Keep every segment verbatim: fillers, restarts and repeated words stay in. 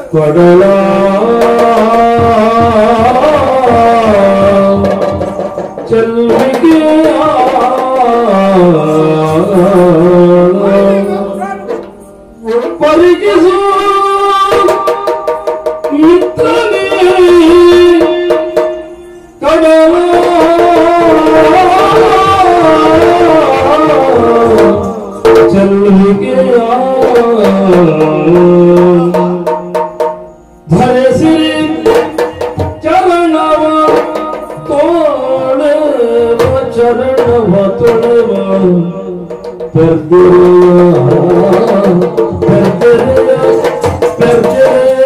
ಕಡಲ ಚಲ್ವಿಗೆ ಪರಿಗಿಸು ಮಿತ್ರನೇ ಕಡಲ ಚಲ್ವಿಗೆ ಧರಿಸಿರಿ ಚರಣವ ತೋಳೆವ ಚರಣವ ತೊಳೆವ ಪರ್ದೆಯ ಪರ್ದೆಯ ಪರ್ದೆಯ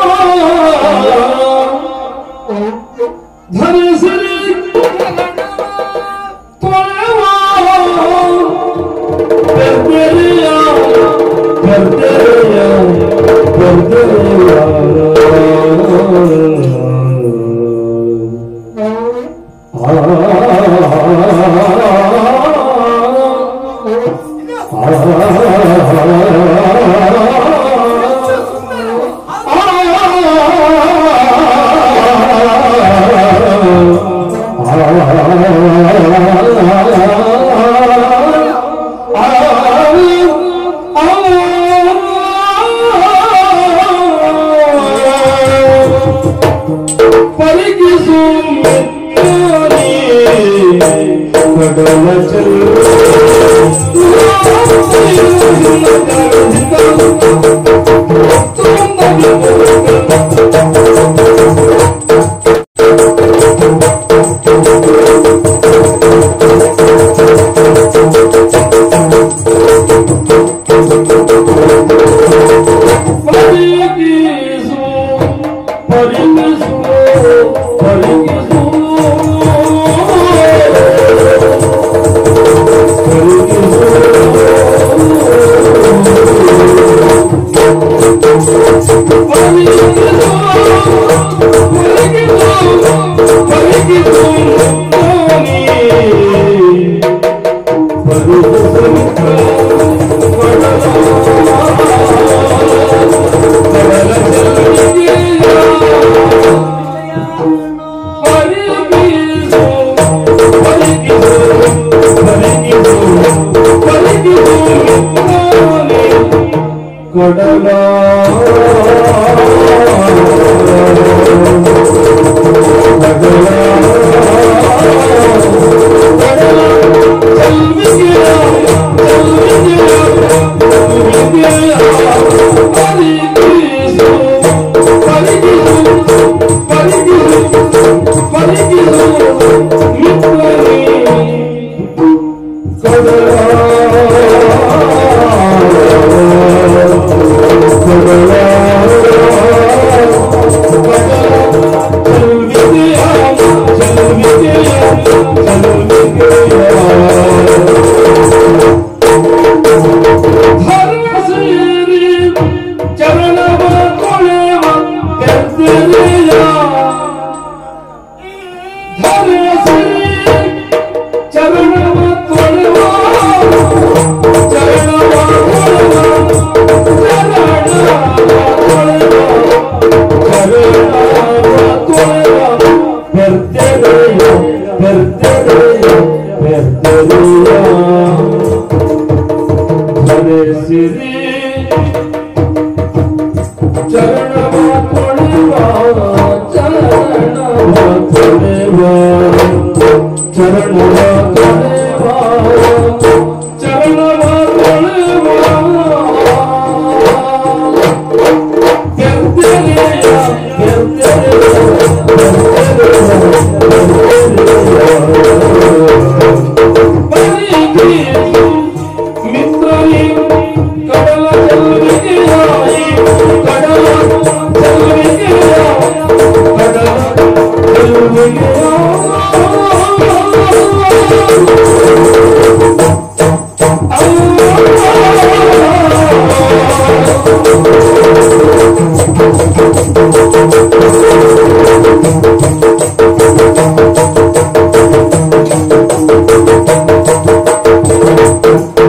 ಧರಿಸಿರಿ ತೊಳೆವ ಪರ್ದೆಯ ಪರ್ದೆಯ ಪರ್ದೆಯ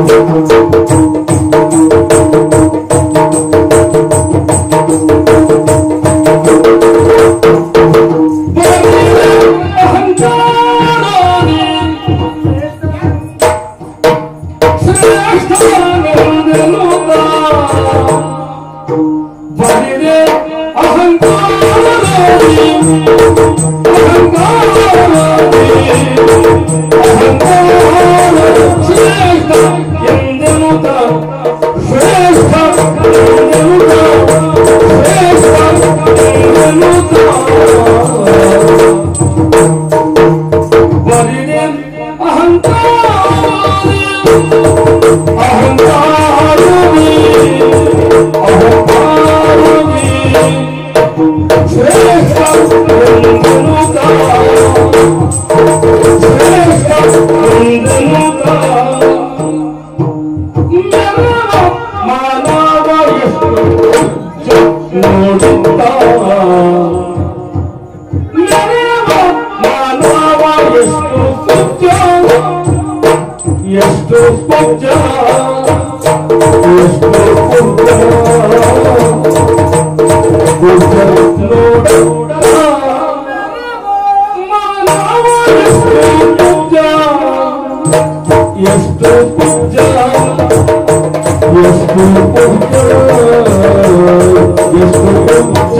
Thank you. ಬರಿದೆ ಅಹಂಕಾರದಿ ಅಹಂಕಾರದಿ ಅಹಂಕಾರ ಶ್ರೇಷ್ಠ ಎಂದೆನುತ ಶ್ರೇಷ್ಠ ಎಂದೆನುತ ಶ್ರೇಷ್ಠ ಎಂದೆನುತ ಬರಿದೆ ಅಹಂಕಾರದಿ ಅಹಂಕಾರದಿ ಅಹಂಕಾರದಿ ಶ್ರೇಷ್ಠ ಎಂದೆನುತ ಶ್ರೇಷ್ಠ ಎಂದೆನುತ ಮಾನವ ಎಷ್ಟು ನೋಡುತ್ತ ಮಾನವ ಎಷ್ಟು ಪೂಜ್ಯ ಎಷ್ಟು ಪೂಜ್ಯ ಎಷ್ಟು ಪೂಜ್ಯ ಪೂಜ್ಯ ನೋಡುತ್ತ ಮಾನವ ಎಷ್ಟು ಪೂಜ್ಯ ಎಷ್ಟು ಪೂಜ್ಯ ಎಷ್ಟು ಪೂಜ್ಯ ಎಷ್ಟು ಪೂಜ್ಯ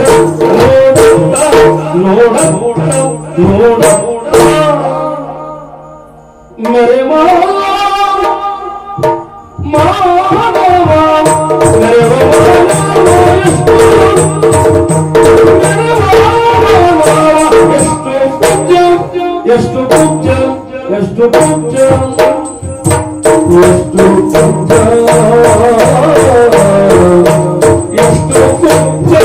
ನೋಡುತ್ತ ನೋಡುತ್ತ मेरे मानव मेरे ಎಷ್ಟು ಪೂಜ್ಯ ಎಷ್ಟು ಪೂಜ್ಯ ಎಷ್ಟು ಪೂಜ್ಯ ಎಷ್ಟು ಪೂಜ್ಯ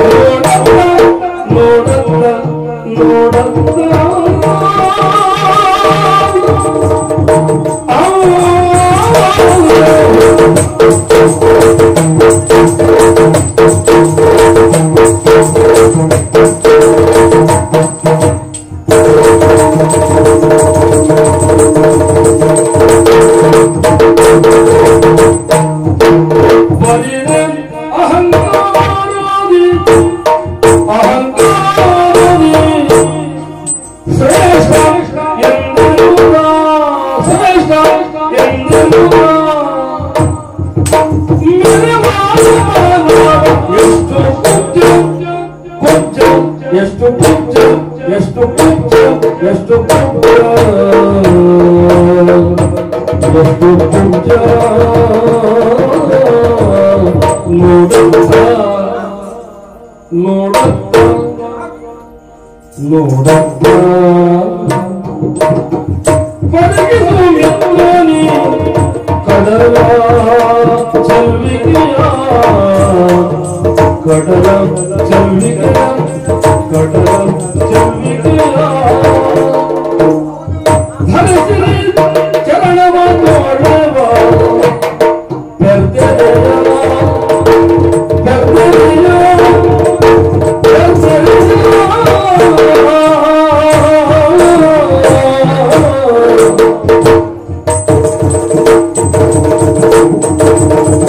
ನೋಡುತ್ತ ನೋಡುತ್ತ ಬರಿದೆ ಅಹಂಕಾರದಿ ಅಹಂಕಾರದಿ ಶ್ರೇಷ್ಠ ಎಂದೆನುತ ಶ್ರೇಷ್ಠ ಎಂದೆನುತ ಮೇರೆ ಮಾನವ ಎಷ್ಟು ಪೂಜ್ಯ ಪೂಜ್ಯ ಎಷ್ಟು ಪೂಜ್ಯ ಎಷ್ಟು ಪೂಜ್ಯ ಎಷ್ಟು ಪೂಜ್ಯ ಎಷ್ಟು ಪೂಜ್ಯ ನೋಡುತ್ತ ನೋಡುತ್ತ ನೋಡುತ್ತ ಪದಗಿಸು ಮಿತ್ರನಿ ಕಡಲ ಚಲ್ವಿಕೆಯ ಕಡಲ ಚಲ್ವಿಕೆಯ ಕಡಲ ಚಲ್ವಿಕೆಯ ಧರಿಸಿರಿ ಚರಣವ ತೋಳವ ಬೆರ್ದೆಯ ಬೆರ್ದೆಯ ಬೆರ್ದೆಯ